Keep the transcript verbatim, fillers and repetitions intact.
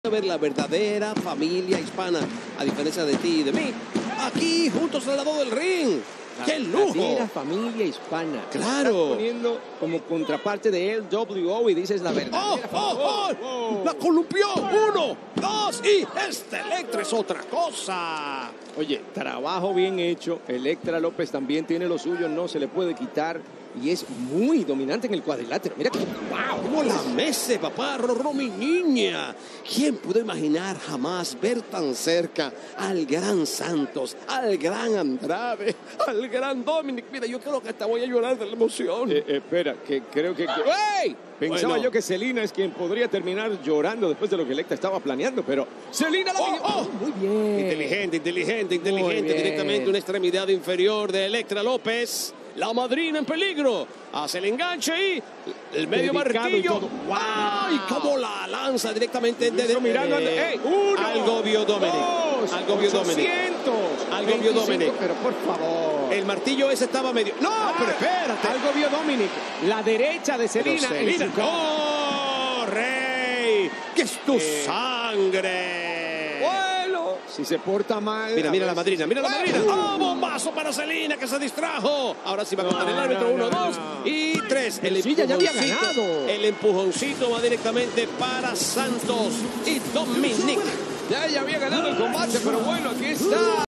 A ver la verdadera familia hispana, a diferencia de ti y de mí, aquí juntos al lado del ring. ¡Qué lujo! La familia hispana. Claro. Estás poniendo como contraparte de L W O y dices la verdad. ¡Oh, oh, oh! oh. ¡La columpió! ¡Uno, dos y este Electra es otra cosa! Oye, trabajo bien hecho. Electra López también tiene lo suyo, no se le puede quitar. Y es muy dominante en el cuadrilátero. Mira que ¡wow! ¡Cómo la mece, papá! ¡Rorró, mi niña! ¿Quién pudo imaginar jamás ver tan cerca al gran Santos, al gran Andrade, al gran Dominic? Mira, yo creo que hasta voy a llorar de la emoción. Eh, eh, espera, que creo que... ¡Ey! Pensaba bueno. yo que Zelina es quien podría terminar llorando después de lo que Electra estaba planeando, pero Zelina la oh, oh. Muy bien. Inteligente, inteligente, inteligente. Directamente una extremidad inferior de Electra López. La madrina en peligro. Hace el enganche y el medio martillo. ¡Wow! ¡Y cómo la lanza directamente desde mirando al eh, uno, algo vio Dominic. Dos, algo vio Dominic. Algo vio Dominic. Pero por favor. El martillo ese estaba medio. ¡No! Ah, pero espérate. Algo vio Dominic. La derecha de Zelina. Zelina. ¡Oh, Rey! ¡Que es tu eh. sangre! Si se porta mal. Mira, mira la madrina, mira la madrina. ¡Oh, bombazo para Zelina que se distrajo! Ahora sí va a contar el árbitro. Uno, dos y tres. El sí, ya había ganado. El empujoncito va directamente para Santos y Dominic. Ya, ya había ganado el combate, pero bueno, aquí está.